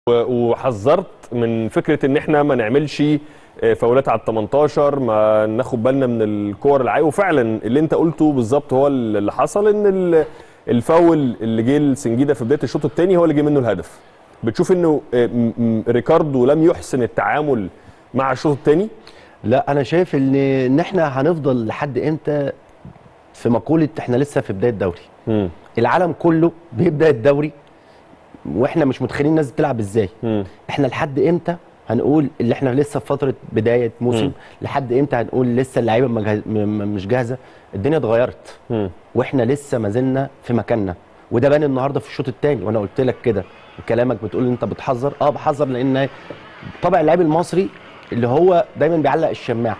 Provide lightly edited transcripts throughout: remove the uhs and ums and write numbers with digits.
وحذرت من فكره ان احنا ما نعملش فاولات على ال 18، ما ناخد بالنا من الكور العاليه. وفعلا اللي انت قلته بالظبط هو اللي حصل، ان الفاول اللي جه لسنجيده في بدايه الشوط الثاني هو اللي جه منه الهدف. بتشوف انه ريكاردو لم يحسن التعامل مع الشوط الثاني؟ لا، انا شايف ان احنا هنفضل لحد امتى في مقوله احنا لسه في بدايه الدوري. العالم كله بيبدا الدوري واحنا مش متخيلين الناس بتلعب ازاي. احنا لحد امتى هنقول اللي احنا لسه في فتره بدايه موسم؟ لحد امتى هنقول لسه اللعيبه مش جاهزه؟ الدنيا اتغيرت واحنا لسه ما زلنا في مكاننا، وده بان النهارده في الشوط الثاني. وانا قلت لك كده كلامك بتقول ان انت بتحذر. بحذر لان طبع اللاعب المصري اللي هو دايما بيعلق الشماعه،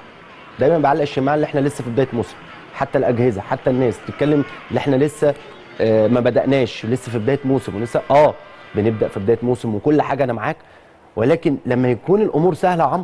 اللي احنا لسه في بدايه موسم. حتى الاجهزه حتى الناس تتكلم اللي احنا لسه ما بدأناش، لسه في بدايه موسم، ولسه بنبدا في بدايه موسم وكل حاجه. انا معاك، ولكن لما يكون الامور سهله يا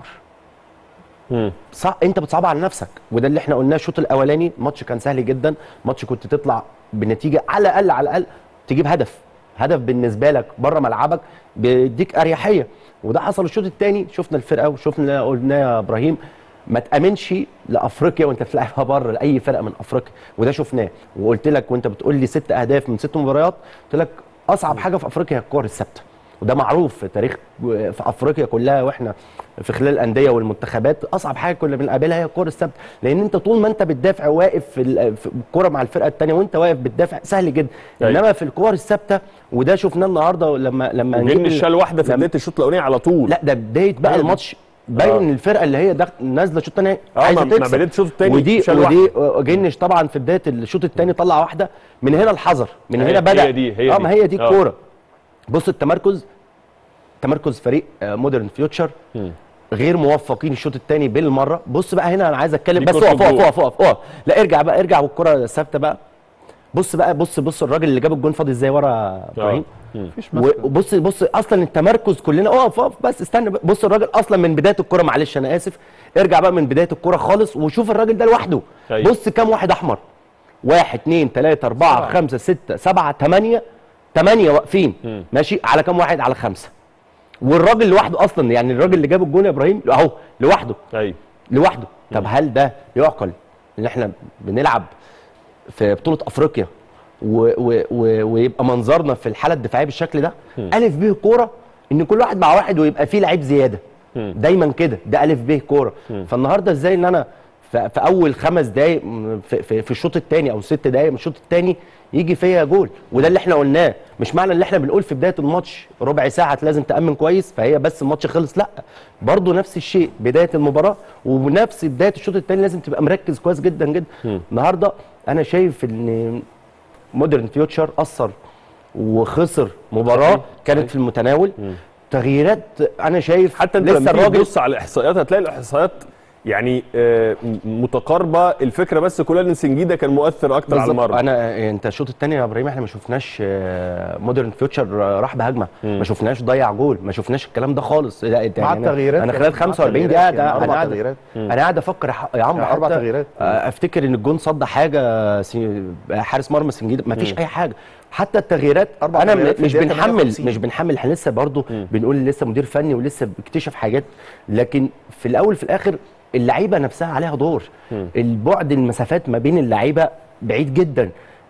عمرو انت بتصعبها على نفسك. وده اللي احنا قلناه الشوط الاولاني. الماتش كان سهل جدا، ماتش كنت تطلع بنتيجه على الاقل تجيب هدف بالنسبه لك بره ملعبك بيديك اريحيه. وده حصل الشوط الثاني. شفنا الفرقه وشفنا اللي قلناه يا ابراهيم، ما تامنش لافريقيا وانت بتلعبها بره لاي فرقه من افريقيا، وده شفناه. وقلت لك وانت بتقول لي 6 اهداف من 6 مباريات، قلت لك اصعب حاجه في افريقيا هي الكور الثابته. وده معروف في تاريخ في افريقيا كلها، واحنا في خلال الانديه والمنتخبات اصعب حاجه كنا بنقابلها هي الكور الثابته. لان انت طول ما انت بتدافع واقف في الكوره مع الفرقه الثانيه وانت واقف بتدافع سهل جدا. انما في الكور الثابته، وده شفناه النهارده لما جبنا الشال واحده في بدايه الشوط الاولاني على طول. لا، ده بدايه بقى الماتش. باين الفرقه اللي هي نازله الشوط الثاني عايزه تكسب. ما بدايه الشوط الثاني ودي جنش طبعا في بدايه الشوط الثاني طلع واحده من هنا الحذر، من هنا بدا. ما هي دي الكوره. بص التمركز فريق مودرن فيوتشر غير موفقين الشوط الثاني بالمره. بص بقى هنا انا عايز اتكلم، بس اقف. لا ارجع والكره الثابته بقى. بص بقى، بص الراجل اللي جاب الجون فاضي ازاي ورا ابراهيم. وبص اصلا التمركز كلنا. اقف بس استنى. بص الراجل اصلا من بدايه الكره، معلش انا اسف، ارجع بقى من بدايه الكره خالص وشوف الراجل ده لوحده. بص كام واحد احمر، 1 2 3 4 5 6 7 8 واقفين ماشي على كام واحد؟ على 5. والراجل لوحده اصلا، يعني الراجل اللي جاب الجون يا ابراهيم اهو لوحده. لوحده. طب هل ده يعقل ان احنا بنلعب في بطوله افريقيا ويبقى منظرنا في الحاله الدفاعيه بالشكل ده؟ الف ب كوره ان كل واحد مع واحد ويبقى فيه لعيب زياده دايما كده. ده الف ب كوره. فالنهارده ازاي ان انا في اول 5 دقائق في الشوط الثاني او 6 دقائق من الشوط الثاني يجي فيا جول؟ وده اللي احنا قلناه. مش معنى ان احنا بنقول في بدايه الماتش ربع ساعه لازم تامن كويس فهي بس الماتش خلص، لا، برضه نفس الشيء بدايه المباراه ونفس بدايه الشوط الثاني لازم تبقى مركز كويس جدا جدا. النهارده انا شايف ان مودرن فيوتشر اثر وخسر مباراه كانت في المتناول. تغييرات انا شايف حتى انت لسه الراجل بص على الاحصائيات هتلاقي الاحصائيات يعني متقاربه. الفكره بس كلها ان سنجيده كان مؤثر اكتر على المرمى. انت الشوط الثاني يا ابراهيم احنا ما شفناش مودرن فيوتشر راح بهجمه، ما شفناش ضيع جول، ما شفناش الكلام ده خالص. لا مع التغييرات انا خلال 45 دقيقه انا قاعد افكر يا عمرو 4 تغييرات. افتكر ان الجون صد حاجه حارس مرمى سنجيده، ما فيش اي حاجه. حتى التغييرات انا مش بنحمل احنا لسه برضه بنقول لسه مدير فني ولسه بيكتشف حاجات، لكن في الاول في الاخر اللعيبه نفسها عليها دور. البعد المسافات ما بين اللعيبه بعيد جدا.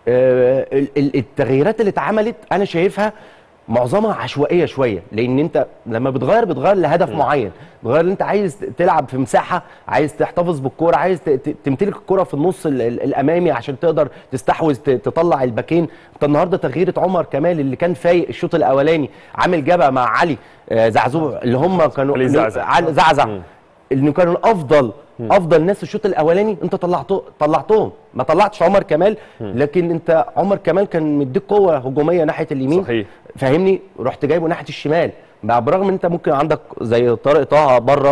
التغييرات اللي اتعملت انا شايفها معظمها عشوائيه شويه، لان انت لما بتغير لهدف معين، بتغير ان انت عايز تلعب في مساحه، عايز تحتفظ بالكوره، عايز تمتلك الكوره في النص الامامي عشان تقدر تستحوذ تطلع الباكين. انت النهارده تغييره عمر كمال اللي كان فايق الشوط الاولاني عامل جبهه مع علي زعزوع اللي هم كانوا زعزع اللي كانوا افضل ناس الشوط الاولاني، انت طلعتهم. ما طلعتش عمر كمال، لكن انت عمر كمال كان مديك قوه هجوميه ناحيه اليمين. صحيح. فاهمني؟ رحت جايبه ناحيه الشمال، برغم ان انت ممكن عندك زي طارق طه بره